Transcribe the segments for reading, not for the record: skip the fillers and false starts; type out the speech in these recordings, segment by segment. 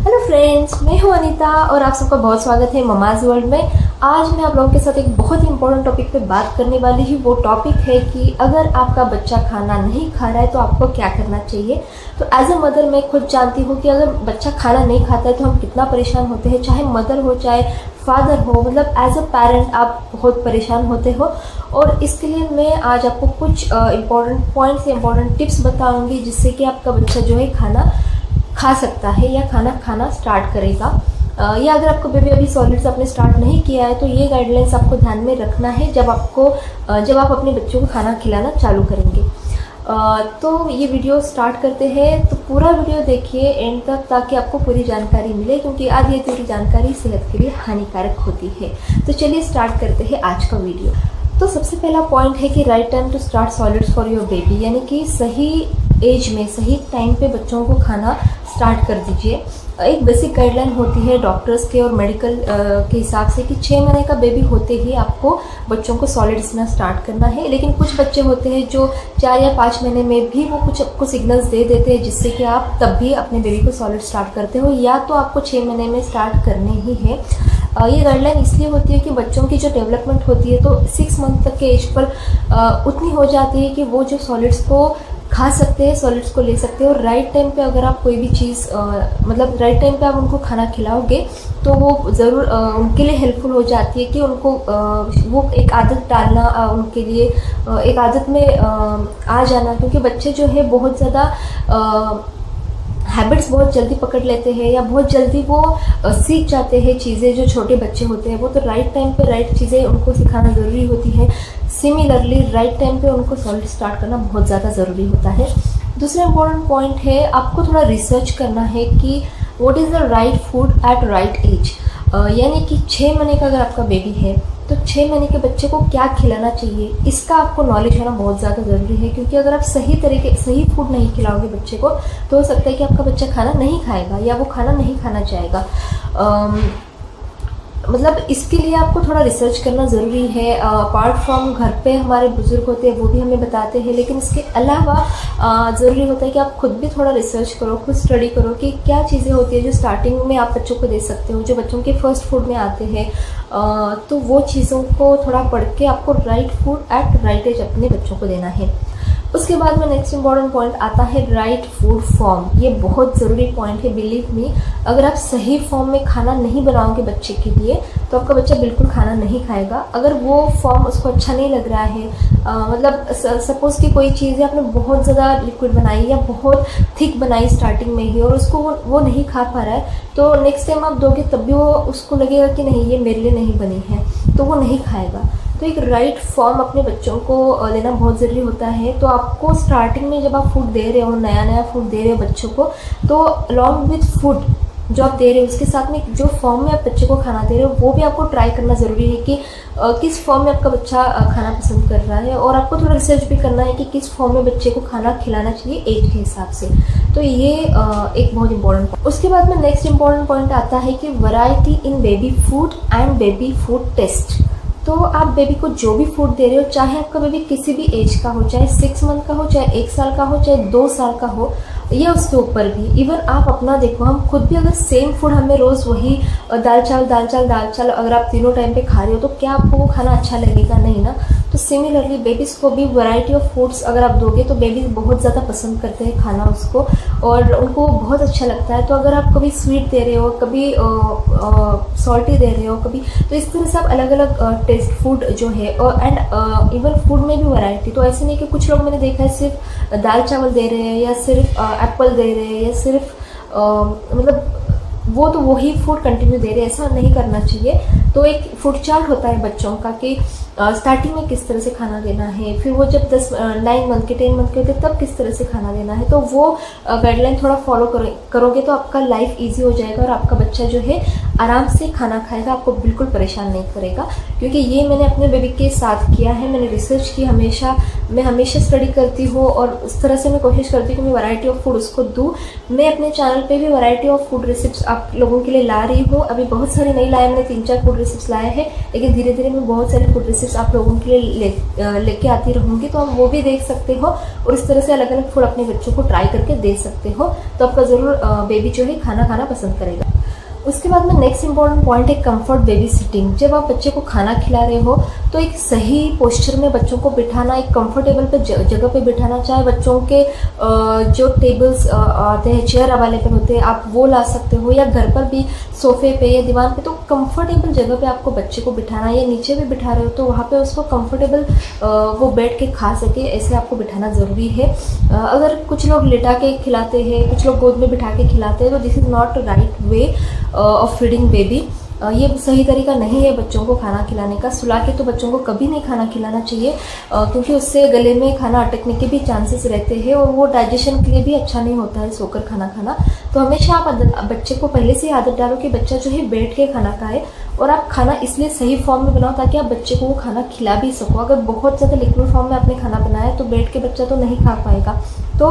Hello friends, मैं हूं अनीता और आप सबका बहुत स्वागत है ममाज वर्ल्ड में। आज मैं आप लोगों के साथ एक बहुत ही इंपॉर्टेंट टॉपिक पे बात करने वाली हूँ। वो टॉपिक है कि अगर आपका बच्चा खाना नहीं खा रहा है तो आपको क्या करना चाहिए। तो एज अ मदर मैं खुद जानती हूँ कि अगर बच्चा खाना नहीं खाता है तो हम कितना परेशान होते हैं, चाहे मदर हो चाहे फादर हो, मतलब एज अ पेरेंट आप बहुत परेशान होते हो। और इसके लिए मैं आज आपको कुछ इंपॉर्टेंट पॉइंट्स, इंपॉर्टेंट टिप्स बताऊँगी जिससे कि आपका बच्चा जो है खाना खा सकता है या खाना खाना स्टार्ट करेगा। या अगर आपको बेबी अभी सॉलिड्स आपने स्टार्ट नहीं किया है तो ये गाइडलाइंस आपको ध्यान में रखना है जब आप अपने बच्चों को खाना खिलाना चालू करेंगे। तो ये वीडियो स्टार्ट करते हैं, तो पूरा वीडियो देखिए एंड तक ताकि आपको पूरी जानकारी मिले, क्योंकि आधी अधूरी जानकारी सेहत के लिए हानिकारक होती है। तो चलिए स्टार्ट करते हैं आज का वीडियो। तो सबसे पहला पॉइंट है कि right time to start solids for your baby, यानी कि सही एज में सही टाइम पे बच्चों को खाना स्टार्ट कर दीजिए। एक बेसिक गाइडलाइन होती है डॉक्टर्स के और मेडिकल के हिसाब से कि 6 महीने का बेबी होते ही आपको बच्चों को सॉलिड्स देना स्टार्ट करना है। लेकिन कुछ बच्चे होते हैं जो 4 या 5 महीने में भी वो कुछ आपको सिग्नल्स दे देते हैं जिससे कि आप तब भी अपने बेबी को सॉलिड स्टार्ट करते हो, या तो आपको 6 महीने में स्टार्ट करने ही है। ये गाइडलाइन इसलिए होती है कि बच्चों की जो डेवलपमेंट होती है तो 6 मंथ तक के एज पर उतनी हो जाती है कि वो जो सॉलिड्स को खा सकते हैं, सॉलिड्स को ले सकते हैं। और राइट टाइम पे अगर आप कोई भी चीज़ मतलब राइट टाइम पे आप उनको खाना खिलाओगे तो वो ज़रूर उनके लिए हेल्पफुल हो जाती है कि उनको वो एक आदत डालना, उनके लिए एक आदत में आ जाना। क्योंकि बच्चे जो है बहुत ज़्यादा हैबिट्स बहुत जल्दी पकड़ लेते हैं या बहुत जल्दी वो सीख जाते हैं चीज़ें, जो छोटे बच्चे होते हैं वो। तो राइट टाइम पे राइट चीज़ें उनको सिखाना ज़रूरी होती है। सिमिलरली राइट टाइम पे उनको सॉलिड स्टार्ट करना बहुत ज़्यादा ज़रूरी होता है। दूसरा इंपॉर्टेंट पॉइंट है, आपको थोड़ा रिसर्च करना है कि what is the right food at right age. यानी कि 6 महीने का अगर आपका बेबी है तो 6 महीने के बच्चे को क्या खिलाना चाहिए, इसका आपको नॉलेज होना बहुत ज़्यादा ज़रूरी है। क्योंकि अगर आप सही फूड नहीं खिलाओगे बच्चे को तो हो सकता है कि आपका बच्चा खाना नहीं खाएगा या वो खाना नहीं खाना चाहेगा। मतलब इसके लिए आपको थोड़ा रिसर्च करना ज़रूरी है। अपार्ट फ्रॉम घर पे हमारे बुज़ुर्ग होते हैं वो भी हमें बताते हैं, लेकिन इसके अलावा ज़रूरी होता है कि आप खुद भी थोड़ा रिसर्च करो, खुद स्टडी करो कि क्या चीज़ें होती है जो स्टार्टिंग में आप बच्चों को दे सकते हो, जो बच्चों के फर्स्ट फूड में आते हैं। तो वो चीज़ों को थोड़ा पढ़ के आपको right food at right age अपने बच्चों को देना है। उसके बाद में नेक्स्ट इंपॉर्टेंट पॉइंट आता है राइट फूड फॉर्म। ये बहुत ज़रूरी पॉइंट है, बिलीव मी। अगर आप सही फॉर्म में खाना नहीं बनाओगे बच्चे के लिए तो आपका बच्चा बिल्कुल खाना नहीं खाएगा। अगर वो फॉर्म उसको अच्छा नहीं लग रहा है, मतलब सपोज़ कि कोई चीज़ है आपने बहुत ज़्यादा लिक्विड बनाई या बहुत थिक बनाई स्टार्टिंग में ही और उसको वो नहीं खा पा रहा है, तो नेक्स्ट टाइम आप दोगे तब भी वो उसको लगेगा कि नहीं ये मेरे लिए नहीं बनी है, तो वो नहीं खाएगा। तो एक राइट फॉर्म अपने बच्चों को लेना बहुत ज़रूरी होता है। तो आपको स्टार्टिंग में जब आप फूड दे रहे हो, नया फूड दे रहे हो बच्चों को, तो अलॉन्ग विथ फूड जो आप दे रहे हो उसके साथ में जो फॉर्म में आप बच्चे को खाना दे रहे हो वो भी आपको ट्राई करना ज़रूरी है कि किस फॉर्म में आपका बच्चा खाना पसंद कर रहा है। और आपको थोड़ा रिसर्च भी करना है कि किस फॉर्म में बच्चे को खाना खिलाना चाहिए एज के हिसाब से। तो ये एक बहुत इंपॉर्टेंट पॉइंट। उसके बाद में नेक्स्ट इंपॉर्टेंट पॉइंट आता है कि variety in baby food and baby food taste. तो आप बेबी को जो भी फूड दे रहे हो, चाहे आपका बेबी किसी भी एज का हो, चाहे 6 मंथ का हो, चाहे 1 साल का हो, चाहे 2 साल का हो, या उसके ऊपर भी, इवन आप अपना देखो, हम खुद भी अगर सेम फूड हमें रोज़ वही दाल चावल अगर आप तीनों टाइम पे खा रहे हो तो क्या आपको वो खाना अच्छा लगेगा? नहीं ना। तो सिमिलरली बेबीज़ को भी वैरायटी ऑफ फूड्स अगर आप दोगे तो बेबीज़ बहुत ज़्यादा पसंद करते हैं खाना उसको, और उनको बहुत अच्छा लगता है। तो अगर आप कभी स्वीट दे रहे हो, कभी सॉल्टी दे रहे हो, कभी, तो इस तरह से आप अलग अलग टेस्ट फूड जो है, और एंड इवन फूड में भी वैरायटी। तो ऐसे नहीं कि कुछ लोग मैंने देखा है सिर्फ दाल चावल दे रहे हैं या सिर्फ एप्पल दे रहे हैं या सिर्फ मतलब वो तो वही फूड कंटिन्यू दे रहे हैं, ऐसा नहीं करना चाहिए। तो एक फूड चार्ट होता है बच्चों का कि स्टार्टिंग में किस तरह से खाना देना है, फिर वो जब 9 मंथ के 10 मंथ के होते तब किस तरह से खाना देना है। तो वो गाइडलाइन थोड़ा फॉलो करोगे तो आपका लाइफ इजी हो जाएगा और आपका बच्चा जो है आराम से खाना खाएगा, आपको बिल्कुल परेशान नहीं करेगा। क्योंकि ये मैंने अपने बेबी के साथ किया है, मैंने रिसर्च की, मैं हमेशा स्टडी करती हूँ और उस तरह से मैं कोशिश करती हूँ कि मैं वैरायटी ऑफ फूड उसको दूँ। मैं अपने चैनल पे भी वैरायटी ऑफ फूड रेसिप्स आप लोगों के लिए ला रही हूँ। अभी बहुत सारे नहीं लाए, मैंने 3-4 फूड रेसिप्स लाए हैं, लेकिन धीरे धीरे मैं बहुत सारे फूड रेसिप्स रेसिपीज आप लोगों के लिए लेके आती रहूँगी, तो आप वो भी देख सकते हो और इस तरह से अलग अलग फूड अपने बच्चों को ट्राई करके दे सकते हो। तो आपका ज़रूर बेबी जो है खाना खाना पसंद करेगा। उसके बाद में नेक्स्ट इंपॉर्टेंट पॉइंट है कंफर्ट बेबी सिटिंग। जब आप बच्चे को खाना खिला रहे हो तो एक सही पोस्चर में बच्चों को बिठाना, एक कंफर्टेबल पे जगह पे बिठाना, चाहे बच्चों के जो टेबल्स आते हैं, चेयर अवेलेबल होते हैं, आप वो ला सकते हो, या घर पर भी सोफे पे या दीवार पे। तो कंफर्टेबल जगह पे आपको बच्चे को बिठाना, या नीचे भी बिठा रहे हो तो वहाँ पे उसको कंफर्टेबल वो बैठ के खा सके, ऐसे आपको बिठाना ज़रूरी है। अगर कुछ लोग लिटा के खिलाते हैं, कुछ लोग गोद में बिठा के खिलाते हैं, तो this is not right way of feeding baby. ये सही तरीका नहीं है बच्चों को खाना खिलाने का। सुला के तो बच्चों को कभी नहीं खाना खिलाना चाहिए, क्योंकि उससे गले में खाना अटकने के भी चांसेस रहते हैं और वो डाइजेशन के लिए भी अच्छा नहीं होता है सोकर खाना खाना। तो हमेशा आप बच्चे को पहले से आदत डालो कि बच्चा जो है बैठ के खाना खाए, और आप खाना इसलिए सही फॉर्म में बनाओ ताकि आप बच्चे को वो खाना खिला भी सको। अगर बहुत ज़्यादा लिक्विड फॉर्म में आपने खाना बनाया तो बैठ के बच्चा तो नहीं खा पाएगा। तो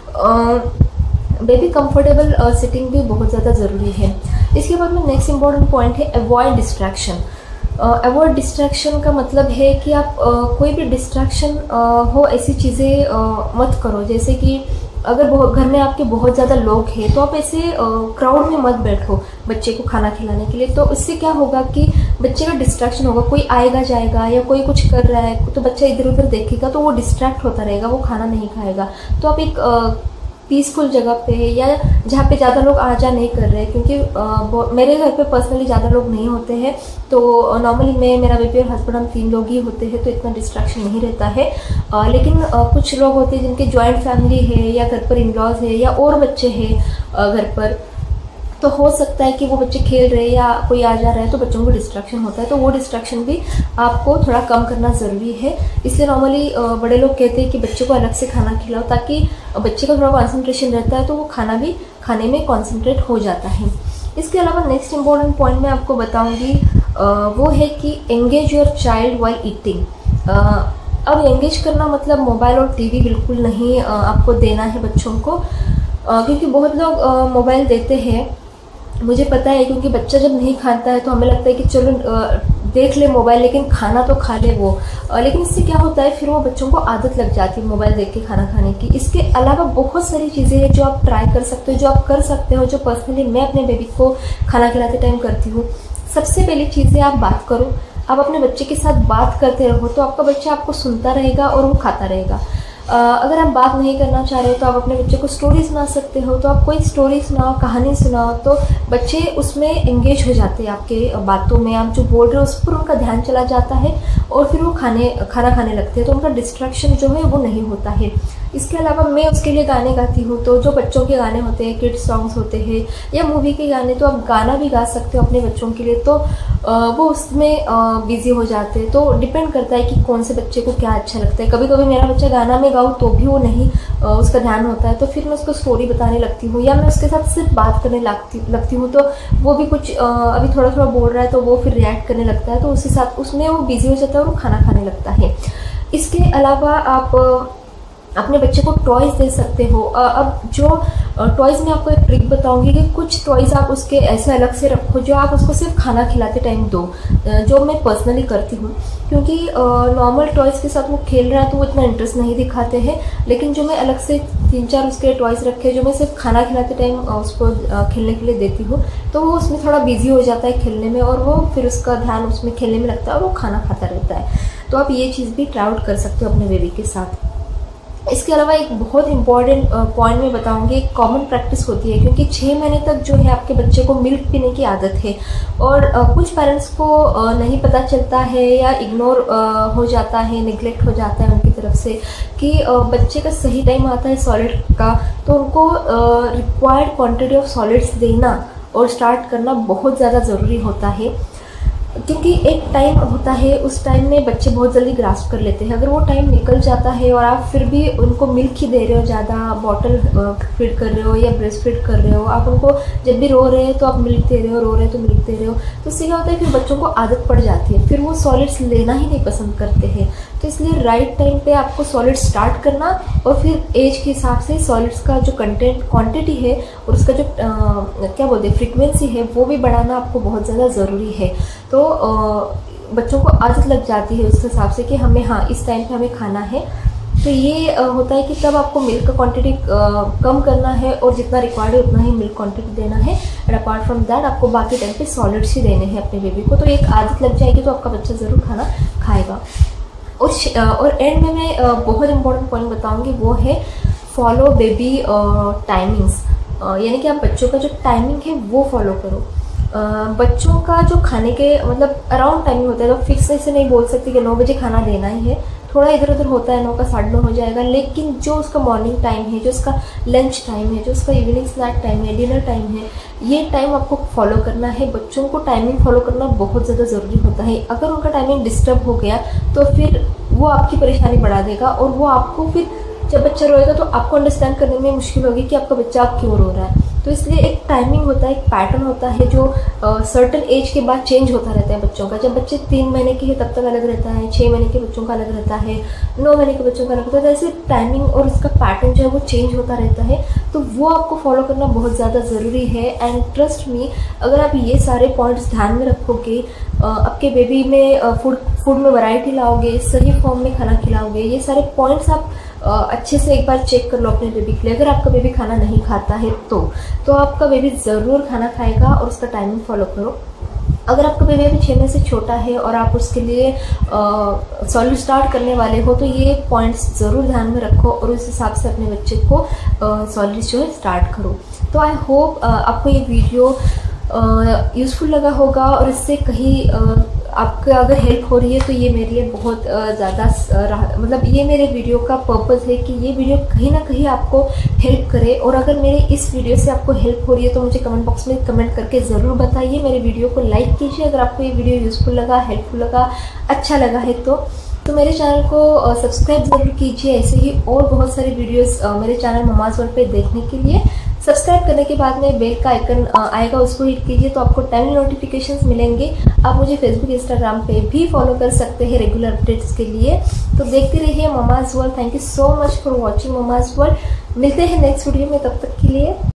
बेबी कंफर्टेबल सिटिंग भी बहुत ज़्यादा ज़रूरी है। इसके बाद में नेक्स्ट इंपॉर्टेंट पॉइंट है अवॉइड डिस्ट्रैक्शन। अवॉइड डिस्ट्रैक्शन का मतलब है कि आप कोई भी डिस्ट्रैक्शन हो ऐसी चीज़ें मत करो। जैसे कि अगर घर में आपके बहुत ज़्यादा लोग हैं तो आप ऐसे क्राउड में मत बैठो बच्चे को खाना खिलाने के लिए। तो इससे क्या होगा कि बच्चे का डिस्ट्रैक्शन होगा, कोई आएगा जाएगा या कोई कुछ कर रहा है तो बच्चा इधर उधर देखेगा तो वो डिस्ट्रैक्ट होता रहेगा, वो खाना नहीं खाएगा। तो आप एक पीसफुल जगह पे या जहाँ पे ज़्यादा लोग आ जा नहीं कर रहे हैं, क्योंकि मेरे घर पे पर्सनली ज़्यादा लोग नहीं होते हैं, तो नॉर्मली मैं, मेरा बेबी और हस्बैंड, हम 3 लोग ही होते हैं, तो इतना डिस्ट्रैक्शन नहीं रहता है। लेकिन कुछ लोग होते हैं जिनके जॉइंट फैमिली है या घर पर इन-लॉज है या और बच्चे हैं घर पर, तो हो सकता है कि वो बच्चे खेल रहे हैं या कोई आ जा रहा है तो बच्चों को डिस्ट्रैक्शन होता है। तो वो डिस्ट्रैक्शन भी आपको थोड़ा कम करना ज़रूरी है। इसलिए नॉर्मली बड़े लोग कहते हैं कि बच्चे को अलग से खाना खिलाओ, ताकि बच्चे का थोड़ा कॉन्सेंट्रेशन रहता है तो वो खाना भी खाने में कॉन्सेंट्रेट हो जाता है। इसके अलावा नेक्स्ट इंपॉर्टेंट पॉइंट मैं आपको बताऊँगी वो है कि engage your child while eating. अब एंगेज करना मतलब मोबाइल और टीवी बिल्कुल नहीं आपको देना है बच्चों को, क्योंकि बहुत लोग मोबाइल देते हैं, मुझे पता है, क्योंकि बच्चा जब नहीं खाता है तो हमें लगता है कि चलो देख ले मोबाइल, लेकिन खाना तो खा ले वो। लेकिन इससे क्या होता है, फिर वो बच्चों को आदत लग जाती है मोबाइल देख के खाना खाने की। इसके अलावा बहुत सारी चीज़ें हैं जो आप ट्राई कर सकते हो, जो आप कर सकते हो, जो पर्सनली मैं अपने बेबी को खाना खिलाते टाइम करती हूँ। सबसे पहली चीज़ है आप बात करो। आप अपने बच्चे के साथ बात करते रहो तो आपका बच्चा आपको सुनता रहेगा और वो खाता रहेगा। अगर आप बात नहीं करना चाह रहे हो तो आप अपने बच्चे को स्टोरी सुना सकते हो। तो आप कोई स्टोरी सुनाओ, कहानी सुनाओ, तो बच्चे उसमें एंगेज हो जाते हैं आपके बातों में। आप जो बोल रहे हो उस पर उनका ध्यान चला जाता है और फिर वो खाना खाने लगते हैं, तो उनका डिस्ट्रैक्शन जो है वो नहीं होता है। इसके अलावा मैं उसके लिए गाने गाती हूँ, तो जो बच्चों के गाने होते हैं, किड्स सॉन्ग्स होते हैं या मूवी के गाने, तो आप गाना भी गा सकते हो अपने बच्चों के लिए, तो वो उसमें बिजी हो जाते हैं। तो डिपेंड करता है कि कौन से बच्चे को क्या अच्छा लगता है। कभी कभी मेरा बच्चा गाना में गाऊँ तो भी वो नहीं उसका ध्यान होता है, तो फिर मैं उसको स्टोरी बताने लगती हूँ या मैं उसके साथ सिर्फ बात करने लगती हूँ, तो वो भी कुछ अभी थोड़ा थोड़ा बोल रहा है तो वो फिर रिएक्ट करने लगता है, तो उसके साथ उसमें वो बिजी हो जाता है और वो खाना खाने लगता है। इसके अलावा आप अपने बच्चे को टॉयज़ दे सकते हो। अब जो टॉयज़ में आपको एक ट्रिक बताऊंगी कि कुछ टॉयज़ आप उसके ऐसे अलग से रखो जो आप उसको सिर्फ खाना खिलाते टाइम दो, जो मैं पर्सनली करती हूँ, क्योंकि नॉर्मल टॉयज़ के साथ वो खेल रहा है तो वो इतना इंटरेस्ट नहीं दिखाते हैं। लेकिन जो मैं अलग से 3-4 उसके टॉयज़ रखे जो मैं सिर्फ खाना खिलाते टाइम उसको खेलने के लिए देती हूँ, तो वो उसमें थोड़ा बिजी हो जाता है खेलने में और वो फिर उसका ध्यान उसमें खेलने में लगता है और वो खाना खाता रहता है। तो आप ये चीज़ भी ट्राई आउट कर सकते हो अपने बेबी के साथ। इसके अलावा एक बहुत इंपॉर्टेंट पॉइंट मैं बताऊंगी, एक कॉमन प्रैक्टिस होती है, क्योंकि 6 महीने तक जो है आपके बच्चे को मिल्क पीने की आदत है और कुछ पेरेंट्स को नहीं पता चलता है या इग्नोर हो जाता है, निगलेक्ट हो जाता है उनकी तरफ से कि बच्चे का सही टाइम आता है सॉलिड का, तो उनको रिक्वायर्ड क्वांटिटी ऑफ सॉलिड्स देना और स्टार्ट करना बहुत ज़्यादा ज़रूरी होता है। क्योंकि एक टाइम होता है, उस टाइम में बच्चे बहुत जल्दी ग्रास्प कर लेते हैं। अगर वो टाइम निकल जाता है और आप फिर भी उनको मिल्क ही दे रहे हो, ज़्यादा बॉटल फीड कर रहे हो या ब्रेस्ट फीड कर रहे हो, आप उनको जब भी रो रहे हैं तो आप मिल्क दे रहे हो, रो रहे हैं तो मिल्क दे रहे हो, तो इससे क्या होता है फिर बच्चों को आदत पड़ जाती है, फिर वो सॉलिड्स लेना ही नहीं पसंद करते हैं। तो इसलिए राइट टाइम पे आपको सॉलिड स्टार्ट करना और फिर एज के हिसाब से सॉलिड्स का जो क्वांटिटी है और उसका जो क्या बोलते हैं फ्रीक्वेंसी है वो भी बढ़ाना आपको बहुत ज़्यादा ज़रूरी है। तो बच्चों को आदत लग जाती है उस हिसाब से कि हमें हाँ इस टाइम पे हमें खाना है। तो ये होता है कि तब आपको मिल्क का क्वांटिटी कम करना है और जितना रिक्वायर्ड है उतना ही मिल्क क्वांटिटी देना है। एंड अपार्ट फ्रॉम दैट आपको बाकी टाइम पे सॉलिड्स ही देने हैं अपने बेबी को। तो एक आदत लग जाएगी तो आपका बच्चा ज़रूर खाना खाएगा। और एंड में मैं बहुत इंपॉर्टेंट पॉइंट बताऊंगी, वो है फॉलो बेबी टाइमिंग्स। यानी कि आप बच्चों का जो टाइमिंग है वो फॉलो करो। बच्चों का जो खाने के मतलब अराउंड टाइमिंग होता है, तो फिक्स ऐसे नहीं बोल सकते कि 9 बजे खाना देना ही है, थोड़ा इधर उधर होता है, 9 का 9:30 हो जाएगा। लेकिन जो उसका मॉर्निंग टाइम है, जो उसका लंच टाइम है, जो उसका इवनिंग स्नैक टाइम है, डिनर टाइम है, ये टाइम आपको फॉलो करना है। बच्चों को टाइमिंग फॉलो करना बहुत ज़्यादा ज़रूरी होता है। अगर उनका टाइमिंग डिस्टर्ब हो गया तो फिर वो आपकी परेशानी बढ़ा देगा, और वो आपको फिर जब बच्चा रोएगा तो आपको अंडरस्टैंड करने में मुश्किल होगी कि आपका बच्चा क्यों रो रहा है। तो इसलिए एक टाइमिंग होता है, एक पैटर्न होता है जो सर्टेन एज के बाद चेंज होता रहता है बच्चों का। जब बच्चे 3 महीने के हैं तब तक अलग रहता है, 6 महीने के बच्चों का अलग रहता है, 9 महीने के बच्चों का अलग रहता है। जैसे टाइमिंग और उसका पैटर्न जो है वो चेंज होता रहता है, तो वो आपको फॉलो करना बहुत ज़्यादा ज़रूरी है। एंड ट्रस्ट मी, अगर आप ये सारे पॉइंट्स ध्यान में रखोगे, आपके बेबी में फूड में वैरायटी लाओगे, सही फॉर्म में खाना खिलाओगे, ये सारे पॉइंट्स आप अच्छे से एक बार चेक कर लो अपने बेबी के लिए। अगर आपका बेबी खाना नहीं खाता है तो आपका बेबी ज़रूर खाना खाएगा, और उसका टाइमिंग फॉलो करो। अगर आपका बेबी अभी 6 महीने से छोटा है और आप उसके लिए सॉलिड स्टार्ट करने वाले हो, तो ये पॉइंट्स ज़रूर ध्यान में रखो और उस हिसाब से अपने बच्चे को सॉलिड जो है स्टार्ट करो। तो आई होप आपको ये वीडियो यूज़फुल लगा होगा, और इससे कहीं आपको अगर हेल्प हो रही है तो ये मेरे लिए बहुत ज़्यादा मतलब ये मेरे वीडियो का पर्पज़ है कि ये वीडियो कहीं ना कहीं आपको हेल्प करे। और अगर मेरे इस वीडियो से आपको हेल्प हो रही है तो मुझे कमेंट बॉक्स में कमेंट करके ज़रूर बताइए। मेरे वीडियो को लाइक कीजिए अगर आपको ये वीडियो यूज़फुल लगा, हेल्पफुल लगा, अच्छा लगा है तो मेरे चैनल को सब्सक्राइब ज़रूर कीजिए। ऐसे ही और बहुत सारे वीडियोस मेरे चैनल ममाज़ वर्ल्ड पे देखने के लिए सब्सक्राइब करने के बाद में बेल का आइकन आएगा, उसको हिट कीजिए तो आपको टाइमली नोटिफिकेशंस मिलेंगे। आप मुझे फेसबुक इंस्टाग्राम पे भी फॉलो कर सकते हैं रेगुलर अपडेट्स के लिए। तो देखते रहिए mama's world. Thank you so much for watching mama's world. मिलते हैं नेक्स्ट वीडियो में, तब तक के लिए